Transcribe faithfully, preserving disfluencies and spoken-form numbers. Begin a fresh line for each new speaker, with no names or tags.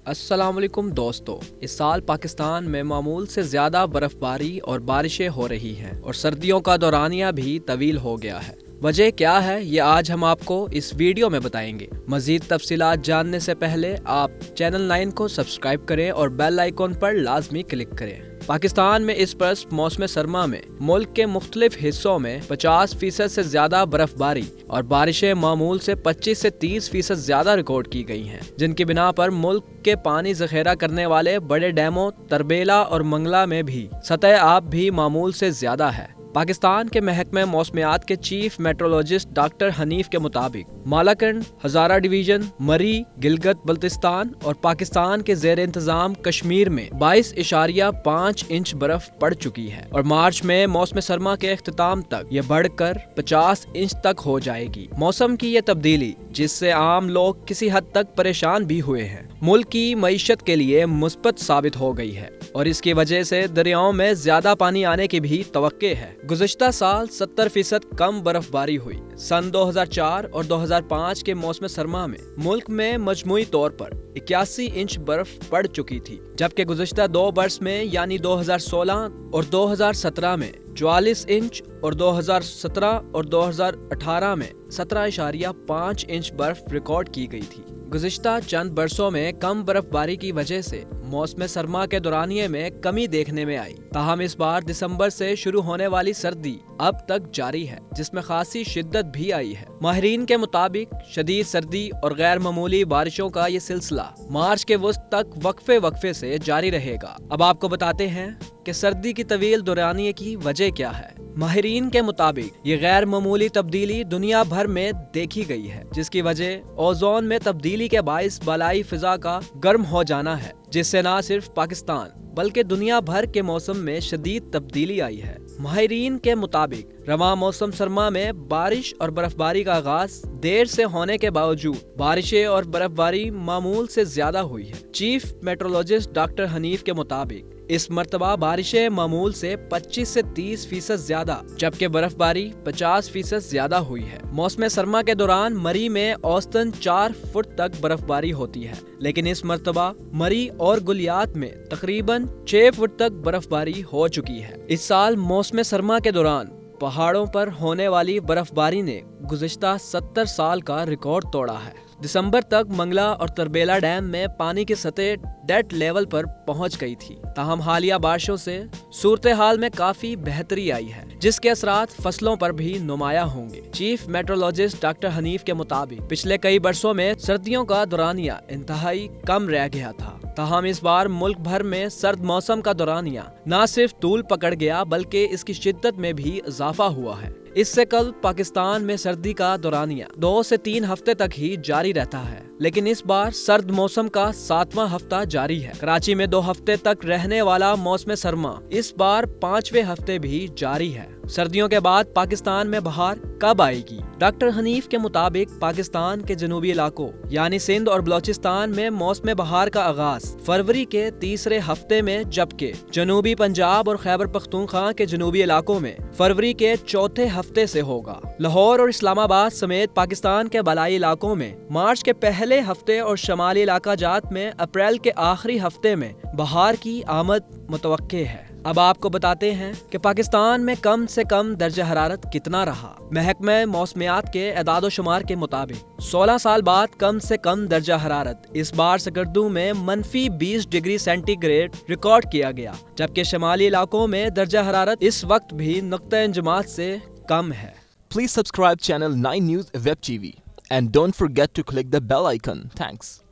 अस्सलाम वालेकुम दोस्तों, इस साल पाकिस्तान में मामूल से ज़्यादा बर्फ़बारी और बारिशें हो रही हैं और सर्दियों का दौरानिया भी तवील हो गया है। वजह क्या है ये आज हम आपको इस वीडियो में बताएंगे। मज़ीद तफसीलात जानने से पहले आप चैनल नाइन को सब्सक्राइब करें और बेल आइकॉन पर लाजमी क्लिक करें। पाकिस्तान में इस बरस मौसम सरमा में मुल्क के मुख्तलिफ हिस्सों में पचास फीसद से ज्यादा बर्फबारी और बारिशें मामूल से पच्चीस से तीस फीसद ज्यादा रिकॉर्ड की गई हैं, जिनकी बिना पर मुल्क के पानी जखेरा करने वाले बड़े डैमों तरबेला और मंगला में भी सतह आब भी मामूल से ज्यादा है। पाकिस्तान के महकमे मौसमियात के चीफ मेट्रोलॉजिस्ट डॉक्टर हनीफ के मुताबिक मालाकंड, हजारा डिवीजन, मरी, गिलगित बल्तिस्तान और पाकिस्तान के जेर इंतजाम कश्मीर में बाईस इशारिया पाँच इंच बर्फ पड़ चुकी है और मार्च में मौसम सरमा के इख्तिताम तक ये बढ़कर पचास इंच तक हो जाएगी। मौसम की ये तब्दीली जिससे आम लोग किसी हद तक परेशान भी हुए हैं, मुल्क की मईशत के लिए मुस्बत साबित हो गई है और इसकी वजह से दरियाओं में ज्यादा पानी आने की भी तवक्के है। गुज़श्ता साल सत्तर फीसद कम बर्फबारी हुई। सन दो हज़ार चार और दो हज़ार पाँच के मौसम सरमा में मुल्क में मजमूई तौर पर इक्यासी इंच बर्फ पड़ चुकी थी, जबकि गुज़श्ता दो बरस में यानी दो हज़ार सोलह और दो हज़ार सत्रह में चौवालीस इंच और दो हज़ार सत्रह और दो हज़ार अठारह में सत्रह इशारिया पाँच इंच बर्फ रिकॉर्ड की गई थी। गुज़श्ता चंद बरसों में कम बर्फबारी की वजह से मौसम सरमा के दौरानिये में कमी देखने में आई। ताहम इस बार दिसंबर से शुरू होने वाली सर्दी अब तक जारी है, जिसमें खासी शिद्दत भी आई है। माहिरीन के मुताबिक शदीद सर्दी और गैर मामूली बारिशों का ये सिलसिला मार्च के वस्त तक वक्फे वक्फे से जारी रहेगा। अब आपको बताते हैं कि सर्दी की तवील दौरानिये की वजह क्या है। माहिरीन के मुताबिक ये गैर मामूली तब्दीली दुनिया भर में देखी गई है, जिसकी वजह ओजोन में तब्दीली के बाइस बालाई फिजा का गर्म हो जाना है, जिससे न सिर्फ पाकिस्तान बल्कि दुनिया भर के मौसम में शदीद तब्दीली आई है। माहिरीन के मुताबिक रवां मौसम सरमा में बारिश और बर्फबारी का आगाज देर से होने के बावजूद बारिशें और बर्फबारी मामूल से ज्यादा हुई है। चीफ मेट्रोलॉजिस्ट डॉक्टर हनीफ के मुताबिक इस मर्तबा बारिशें मामूल से पच्चीस से तीस फीसद ज्यादा जबकि बर्फबारी पचास फीसद ज्यादा हुई है। मौसम सरमा के दौरान मरी में औसतन चार फुट तक बर्फबारी होती है, लेकिन इस मर्तबा मरी और गुलियात में तकरीबन छह फुट तक बर्फबारी हो चुकी है। इस साल मौसम सरमा के दौरान पहाड़ों पर होने वाली बर्फबारी ने गुज़श्ता सत्तर साल का रिकॉर्ड तोड़ा है। दिसंबर तक मंगला और तरबेला डैम में पानी की सतह डेड लेवल पर पहुंच गई थी। ताहम हालिया बारिशों से सूरत हाल में काफी बेहतरी आई है, जिसके असरात फसलों पर भी नुमाया होंगे। चीफ मेट्रोलॉजिस्ट डॉक्टर हनीफ के मुताबिक पिछले कई बरसों में सर्दियों का दौरानिया इंतहाई कम रह गया था। ताहम इस बार मुल्क भर में सर्द मौसम का दौरानिया न सिर्फ तूल पकड़ गया बल्कि इसकी शिद्दत में भी इजाफा हुआ है। इससे कल पाकिस्तान में सर्दी का दौरानिया दो से तीन हफ्ते तक ही जारी रहता है, लेकिन इस बार सर्द मौसम का सातवां हफ्ता जारी है। कराची में दो हफ्ते तक रहने वाला मौसम सरमा इस बार पांचवें हफ्ते भी जारी है। सर्दियों के बाद पाकिस्तान में बहार कब आएगी? डॉक्टर हनीफ के मुताबिक पाकिस्तान के जनूबी इलाकों यानी सिंध और बलोचिस्तान में मौसम बहार का आगाज फरवरी के तीसरे हफ्ते में, जबकि जनूबी पंजाब और खैबर पख्तूनख्वा के जनूबी इलाकों में फरवरी के चौथे हफ्ते से होगा। लाहौर और इस्लामाबाद समेत पाकिस्तान के बलाई इलाकों में मार्च के पहले हफ्ते और शमाली इलाका जात में अप्रैल के आखिरी हफ्ते में बहार की आमद मुतवक्के है। अब आपको बताते हैं कि पाकिस्तान में कम से कम दर्जा हरारत कितना रहा। महकमे मौसमियात के एदाद शुमार के मुताबिक सोलह साल बाद कम से कम दर्जा हरारत इस बार सकर्दू में मनफी बीस डिग्री सेंटीग्रेड रिकॉर्ड किया गया, जबकि शमाली इलाकों में दर्जा हरारत इस वक्त भी नुक्ता इंजमात से कम है।
Please subscribe channel nine News Web T V and don't forget to click the bell icon. Thanks.